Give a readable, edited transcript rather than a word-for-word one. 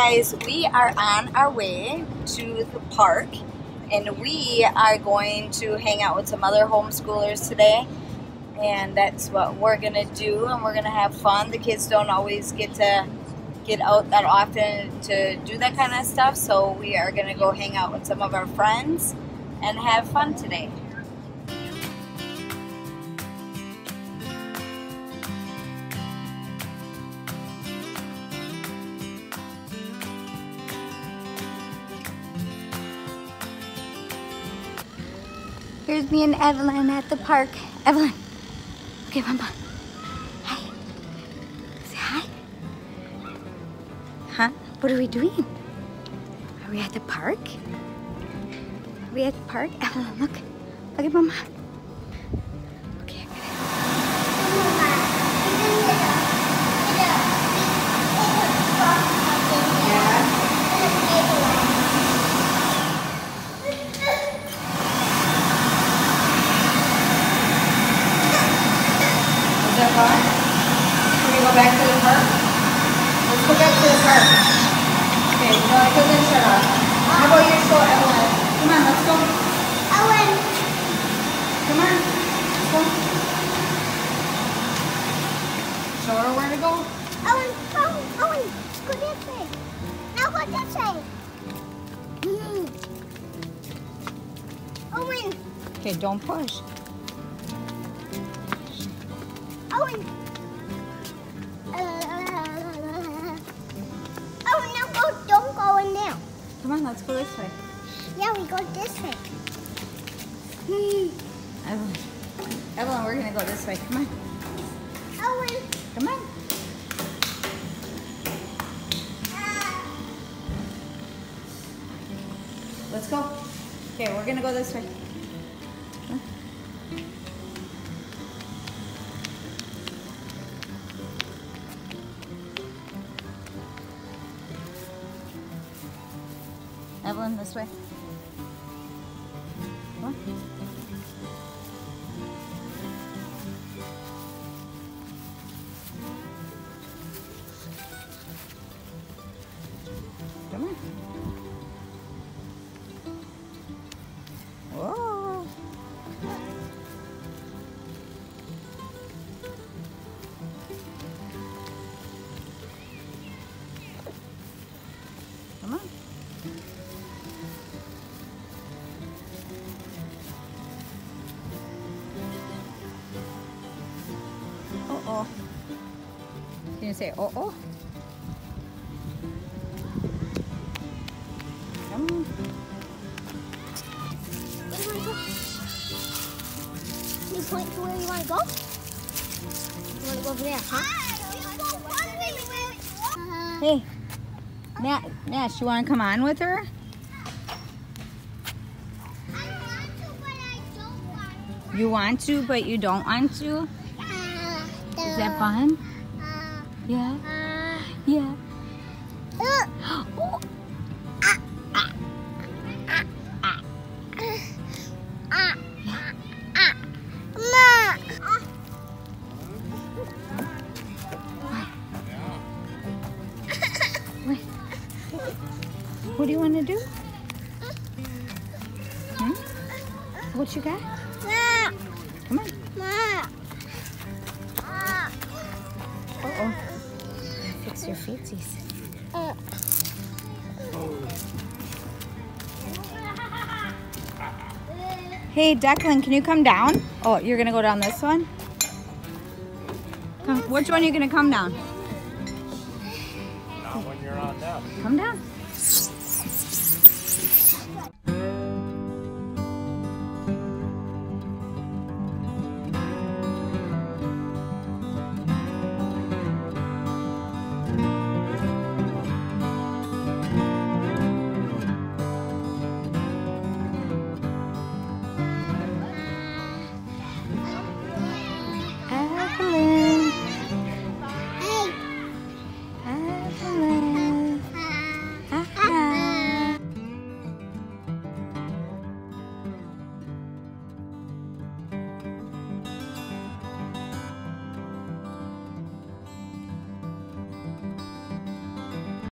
guys, we are on our way to the park, and we are going to hang out with some other homeschoolers today, and that's what we're gonna do, and we're gonna have fun. The kids don't always get to get out that often to do that kind of stuff, so we are gonna go hang out with some of our friends and have fun today. Here's me and Evelyn at the park. Evelyn, okay, Mama. Hi. Say hi. Huh? What are we doing? Are we at the park? Are we at the park? Evelyn, look. Look at Mama. Okay, I'm Is that fun? Can we go back to the park? Let's go back to the park. Okay, no, I couldn't shut off. How about your show, Evelyn? Come on, let's go. Evelyn. Come on, let's go. Show her where to go. Evelyn, Evelyn, go this way. Now go this way. Evelyn. Okay, don't push. Owen. Oh, now go, don't go in there. Come on, let's go this way. Yeah, we go this way. Evelyn. Evelyn, we're gonna go this way. Come on. Owen. Come on. Let's go. Okay, we're gonna go this way. Come on. Evelyn, this way. Come on. Come on. Whoa. Come on. Uh-oh. Can you say uh-oh? Come on. Where do you want to go? You point to where you want to go? You want to go over there, huh? Hey, Nash, you want to come on with her? You want to, but you don't want to? Is that fun? Yeah? Yeah. What do you want to do? Hmm? What you got? Come on. Uh-oh. Fix your feetsies. Hey, Declan, can you come down? Oh, you're going to go down this one? Come, which one are you going to come down? Not when you're on them. Come down.